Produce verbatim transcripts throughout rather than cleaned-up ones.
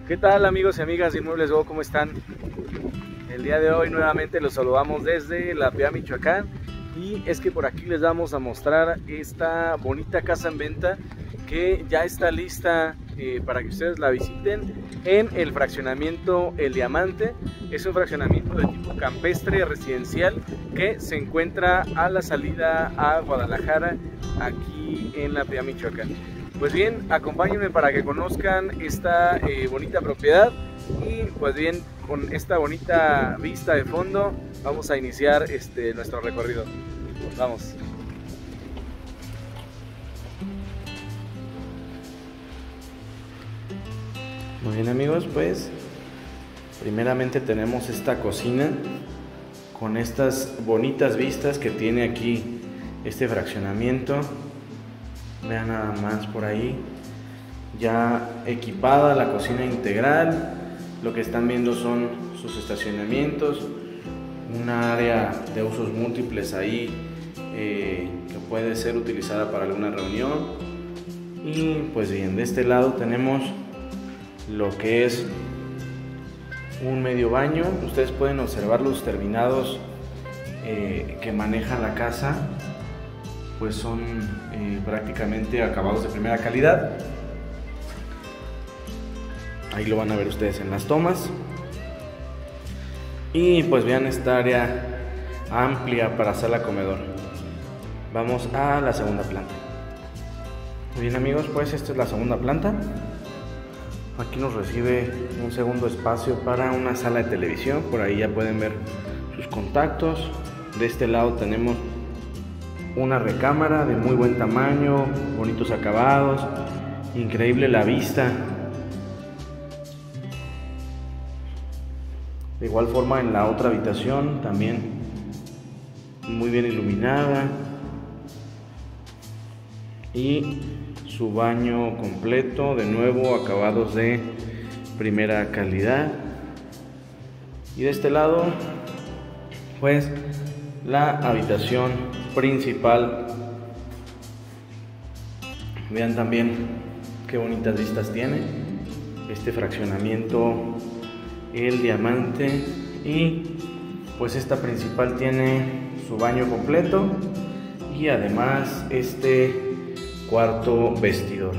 ¿Qué tal, amigos y amigas de Inmuebles Go? ¿Cómo están? El día de hoy nuevamente los saludamos desde La Piedad, Michoacán, y es que por aquí les vamos a mostrar esta bonita casa en venta que ya está lista eh, para que ustedes la visiten en el fraccionamiento El Diamante. Es un fraccionamiento de tipo campestre residencial que se encuentra a la salida a Guadalajara, aquí en La Piedad, Michoacán. Pues bien, acompáñenme para que conozcan esta eh, bonita propiedad, y pues bien, con esta bonita vista de fondo vamos a iniciar este, nuestro recorrido. Vamos. Muy bien, amigos, pues primeramente tenemos esta cocina con estas bonitas vistas que tiene aquí este fraccionamiento. Vean nada más por ahí, ya equipada la cocina integral. Lo que están viendo son sus estacionamientos, una área de usos múltiples ahí eh, que puede ser utilizada para alguna reunión. Y pues bien, de este lado tenemos lo que es un medio baño. Ustedes pueden observar los terminados eh, que maneja la casa, pues son eh, prácticamente acabados de primera calidad. Ahí lo van a ver ustedes en las tomas. Y pues vean esta área amplia para sala comedor. Vamos a la segunda planta. Muy bien, amigos, pues esta es la segunda planta. Aquí nos recibe un segundo espacio para una sala de televisión. Por ahí ya pueden ver sus contactos. De este lado tenemos una recámara de muy buen tamaño, bonitos acabados, increíble la vista. De igual forma en la otra habitación también muy bien iluminada, y su baño completo, de nuevo acabados de primera calidad. Y de este lado pues la habitación principal. Vean también qué bonitas vistas tiene este fraccionamiento El Diamante. Y pues esta principal tiene su baño completo y además este cuarto vestidor.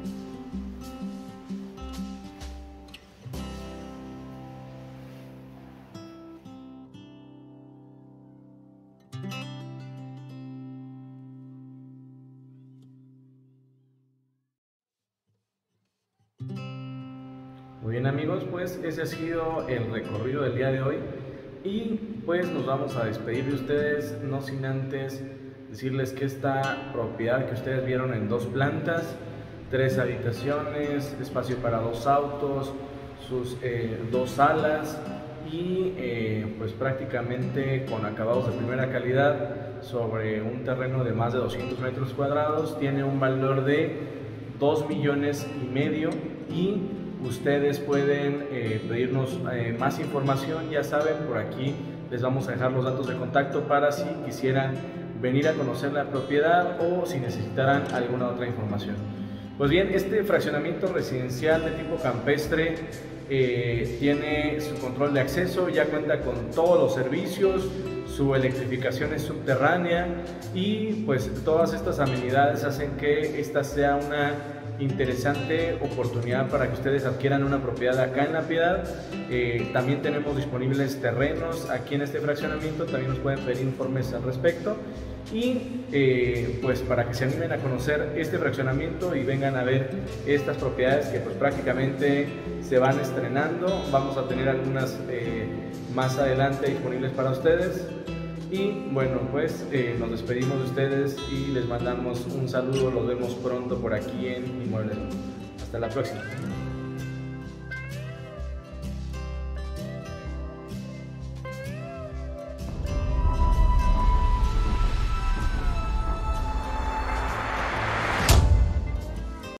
Muy bien, amigos, pues ese ha sido el recorrido del día de hoy, y pues nos vamos a despedir de ustedes, no sin antes decirles que esta propiedad que ustedes vieron en dos plantas, tres habitaciones, espacio para dos autos, sus eh, dos salas, y eh, pues prácticamente con acabados de primera calidad sobre un terreno de más de doscientos metros cuadrados, tiene un valor de dos millones y medio. Y ustedes pueden eh, pedirnos eh, más información, ya saben, por aquí les vamos a dejar los datos de contacto para si quisieran venir a conocer la propiedad o si necesitaran alguna otra información. Pues bien, este fraccionamiento residencial de tipo campestre eh, tiene su control de acceso, ya cuenta con todos los servicios, su electrificación es subterránea, y pues todas estas amenidades hacen que esta sea una interesante oportunidad para que ustedes adquieran una propiedad acá en La Piedad. Eh, también tenemos disponibles terrenos aquí en este fraccionamiento, también nos pueden pedir informes al respecto, y eh, pues para que se animen a conocer este fraccionamiento y vengan a ver estas propiedades que pues prácticamente se van estrenando. Vamos a tener algunas eh, más adelante disponibles para ustedes. Y bueno, pues eh, nos despedimos de ustedes y les mandamos un saludo. Los vemos pronto por aquí en Inmuebles. Hasta la próxima.